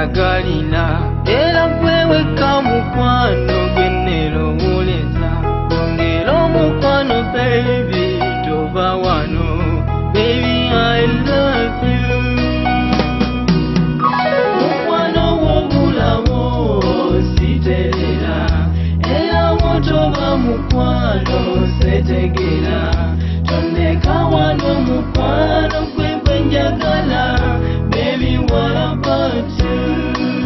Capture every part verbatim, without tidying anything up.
gwenjagalira era gweweka mukwano gwenero woleza ongera omukwano baby tova wano baby I love you mukwano wobulawo siterera era wotoba mukwano setegera tondeka wano mukwano gwe gwenjagala baby what about you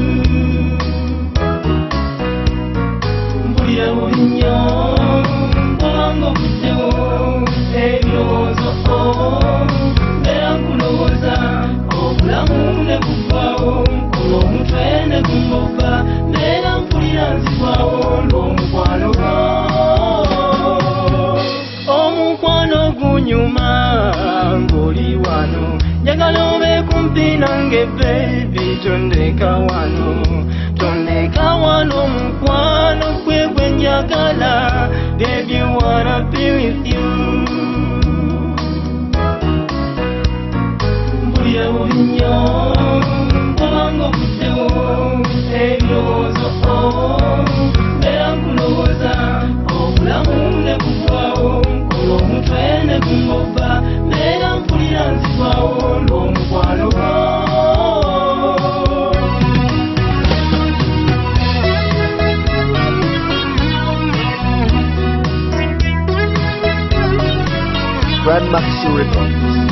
mbuyewo nnyo kubanga buddewo ebirowoozo mbeera nkulowooza obulamu ne buvaawo nkola omutwe ne gumubba mbeera mpulira nzibwawo lw'omukwano gwo omukwano gunyuma ng'oli wano njagala obe kumpi nange baby tondeka wano tondeka wano mukwano gwe gwenjagala baby wanna be with you mbuyewo nnyo kubanga obuddewo ebirowoozo mbeera nkulowooza obulamu ne buvaawo nkola omutwe ne gumubba mbeera mpulira nzibwawo lw'omukwano gwo Grandma Records.